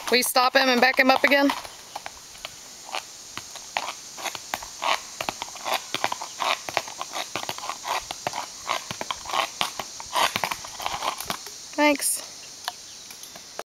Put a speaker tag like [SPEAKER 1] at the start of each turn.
[SPEAKER 1] Will you stop him and back him up again?